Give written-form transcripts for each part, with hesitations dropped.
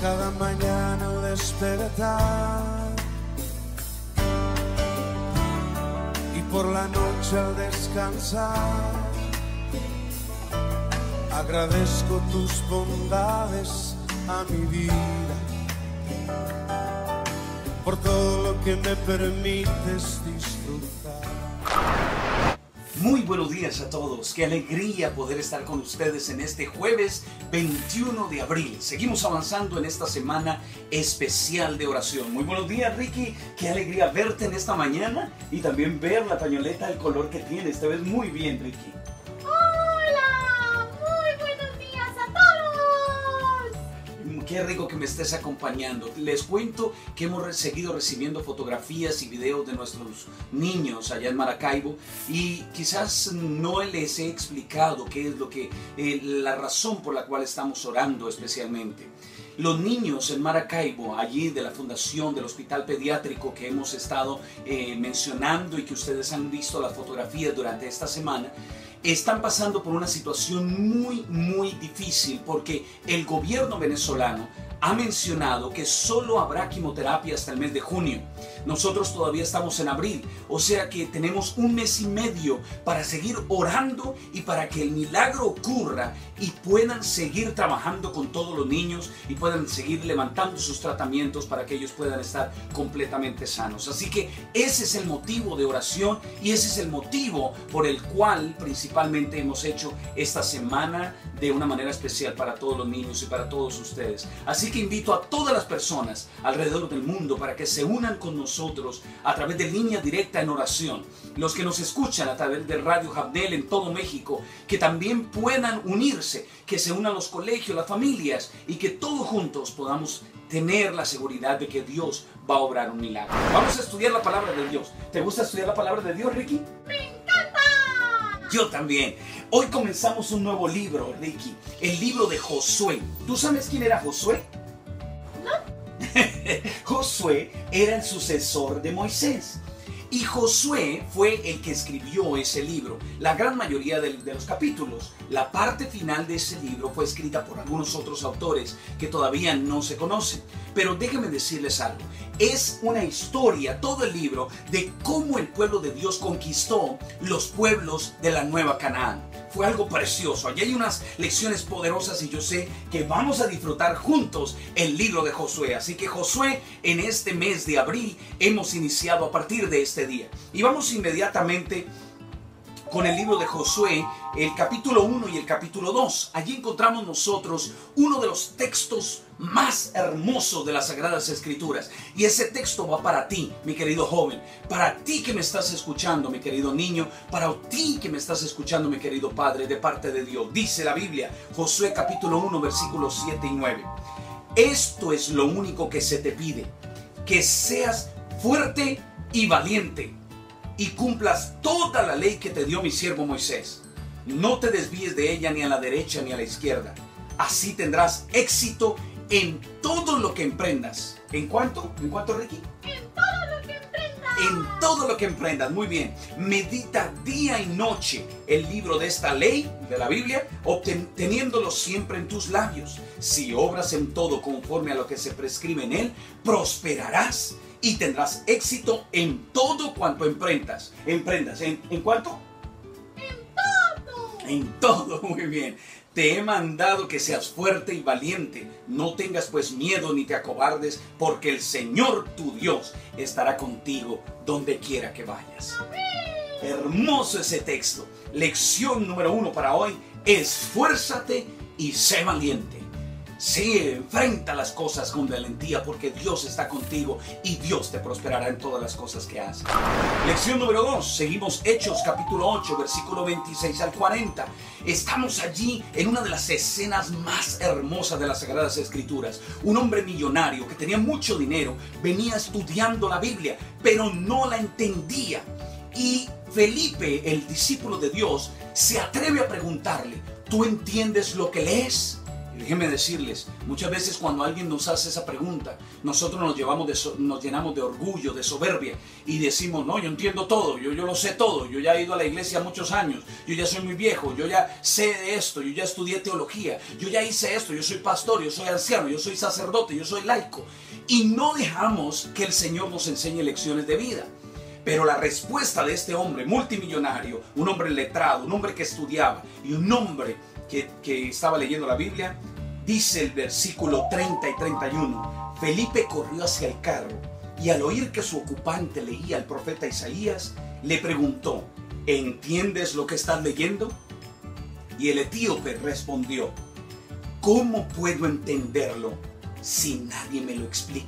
cada mañana al despertar y por la noche al descansar. Agradezco tus bondades a mi vida, por todo lo que me permites disfrutar. Muy buenos días a todos, qué alegría poder estar con ustedes en este jueves 21 de abril. Seguimos avanzando en esta semana especial de oración. Muy buenos días, Ricky, qué alegría verte en esta mañana y también ver la pañoleta, el color que tienes. Te ves muy bien, Ricky. Qué rico que me estés acompañando. Les cuento que hemos seguido recibiendo fotografías y videos de nuestros niños allá en Maracaibo y quizás no les he explicado qué es lo que la razón por la cual estamos orando especialmente. Los niños en Maracaibo, allí de la fundación del hospital pediátrico que hemos estado mencionando y que ustedes han visto las fotografías durante esta semana, están pasando por una situación muy difícil porque el gobierno venezolano ha mencionado que solo habrá quimioterapia hasta el mes de junio. Nosotros todavía estamos en abril, o sea que tenemos un mes y medio para seguir orando y para que el milagro ocurra y puedan seguir trabajando con todos los niños y puedan seguir levantando sus tratamientos para que ellos puedan estar completamente sanos. Así que ese es el motivo de oración y ese es el motivo por el cual principalmente hemos hecho esta semana de una manera especial para todos los niños y para todos ustedes. Así que invito a todas las personas alrededor del mundo para que se unan con nosotros a través de línea directa en oración. Los que nos escuchan a través de Radio Jabnel en todo México, que también puedan unirse, que se unan los colegios, las familias y que todos juntos podamos tener la seguridad de que Dios va a obrar un milagro. Vamos a estudiar la palabra de Dios. ¿Te gusta estudiar la palabra de Dios, Ricky? ¡Me encanta! Yo también. Hoy comenzamos un nuevo libro, Ricky, el libro de Josué. ¿Tú sabes quién era Josué? ¿No? Josué era el sucesor de Moisés. Y Josué fue el que escribió ese libro. La gran mayoría de los capítulos, la parte final de ese libro fue escrita por algunos otros autores que todavía no se conocen. Pero déjenme decirles algo. Es una historia, todo el libro, de cómo el pueblo de Dios conquistó los pueblos de la Nueva Canaán. Fue algo precioso. Allí hay unas lecciones poderosas y yo sé que vamos a disfrutar juntos el libro de Josué. Así que Josué, en este mes de abril hemos iniciado a partir de este día. Y vamos inmediatamente con el libro de Josué, el capítulo 1 y el capítulo 2. Allí encontramos nosotros uno de los textos más hermosos de las Sagradas Escrituras. Y ese texto va para ti, mi querido joven, para ti que me estás escuchando, mi querido niño, para ti que me estás escuchando, mi querido padre, de parte de Dios. Dice la Biblia, Josué capítulo 1, versículos 7 y 9. Esto es lo único que se te pide, que seas fuerte y valiente y cumplas toda la ley que te dio mi siervo Moisés. No te desvíes de ella ni a la derecha ni a la izquierda. Así tendrás éxito en todo lo que emprendas. ¿En cuánto? ¿En cuánto, Ricky? En todo lo que emprendas. En todo lo que emprendas. Muy bien. Medita día y noche el libro de esta ley, de la Biblia, teniéndolo siempre en tus labios. Si obras en todo conforme a lo que se prescribe en él, prosperarás y tendrás éxito en todo cuanto emprendas. ¿En cuánto? En todo. En todo, muy bien. Te he mandado que seas fuerte y valiente. No tengas pues miedo ni te acobardes, porque el Señor tu Dios estará contigo donde quiera que vayas. ¡Amén! Hermoso ese texto. Lección número 1 para hoy: esfuérzate y sé valiente. Sí, enfrenta las cosas con valentía porque Dios está contigo y Dios te prosperará en todas las cosas que haces. Lección número 2, seguimos Hechos capítulo 8, versículo 26 al 40. Estamos allí en una de las escenas más hermosas de las Sagradas Escrituras. Un hombre millonario que tenía mucho dinero venía estudiando la Biblia, pero no la entendía. Y Felipe, el discípulo de Dios, se atreve a preguntarle: ¿tú entiendes lo que lees? Y déjenme decirles, muchas veces cuando alguien nos hace esa pregunta, nosotros nos llenamos de orgullo, de soberbia y decimos, no, yo entiendo todo, yo lo sé todo, yo ya he ido a la iglesia muchos años, yo ya soy muy viejo, yo ya sé de esto, yo ya estudié teología, yo ya hice esto, yo soy pastor, yo soy anciano, yo soy sacerdote, yo soy laico. Y no dejamos que el Señor nos enseñe lecciones de vida. Pero la respuesta de este hombre multimillonario, un hombre letrado, un hombre que estudiaba y un hombre que estaba leyendo la Biblia, dice el versículo 30 y 31, Felipe corrió hacia el carro y al oír que su ocupante leía al profeta Isaías, le preguntó, ¿entiendes lo que estás leyendo? Y el etíope respondió, ¿cómo puedo entenderlo si nadie me lo explica?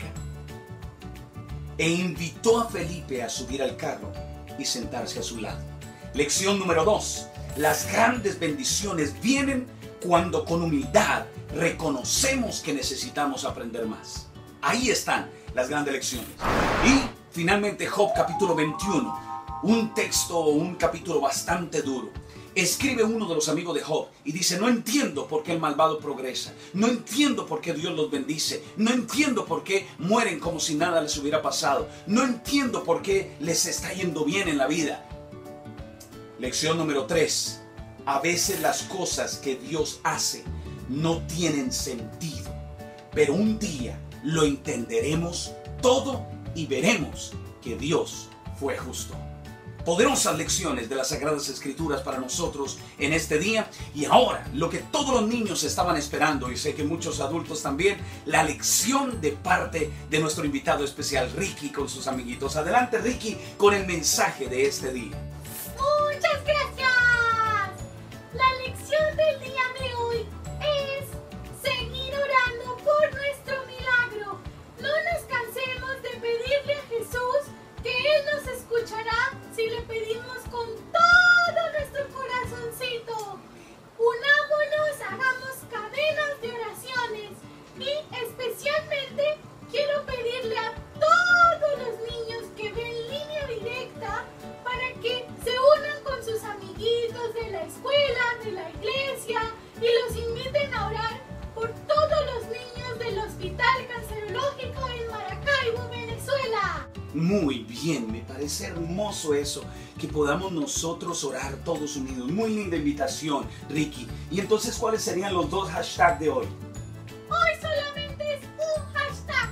E invitó a Felipe a subir al carro y sentarse a su lado. Lección número 2. Las grandes bendiciones vienen cuando con humildad reconocemos que necesitamos aprender más. Ahí están las grandes lecciones. Y finalmente Job capítulo 21, un capítulo bastante duro. Escribe uno de los amigos de Job y dice, no entiendo por qué el malvado progresa, no entiendo por qué Dios los bendice, no entiendo por qué mueren como si nada les hubiera pasado, no entiendo por qué les está yendo bien en la vida. Lección número 3. A veces las cosas que Dios hace no tienen sentido, pero un día lo entenderemos todo y veremos que Dios fue justo. Poderosas lecciones de las Sagradas Escrituras para nosotros en este día. Y ahora, lo que todos los niños estaban esperando, y sé que muchos adultos también, la lección de parte de nuestro invitado especial, Ricky, con sus amiguitos. Adelante, Ricky, con el mensaje de este día. Muchas gracias. La lección del día de hoy es seguir orando por nuestro milagro. No nos cansemos de pedirle a Jesús que Él nos escuchará si le pedimos con todo nuestro corazoncito. Unámonos, hagamos cadenas de oraciones y especialmente quiero pedirle a todos los niños que ven Línea Directa para que se unan con sus amiguitos de la escuela, de la iglesia y los inviten a orar por todos los niños del Hospital Cancerológico en Maracaibo, Venezuela. Muy bien, me parece hermoso eso, que podamos nosotros orar todos unidos. Muy linda invitación, Ricky. Y entonces, ¿cuáles serían los 2 hashtags de hoy? Hoy solamente es un hashtag.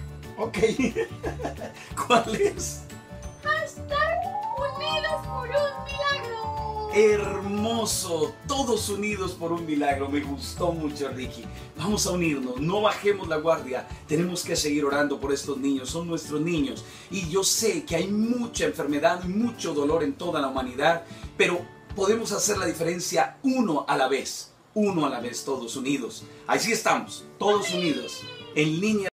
Ok. ¿Cuál es? Hashtag Unidos por un Milagro. Hermoso, todos unidos por un milagro. Me gustó mucho, Ricky. Vamos a unirnos, no bajemos la guardia. Tenemos que seguir orando por estos niños, son nuestros niños. Y yo sé que hay mucha enfermedad y mucho dolor en toda la humanidad, pero podemos hacer la diferencia uno a la vez, todos unidos. Así estamos, todos unidos, en línea.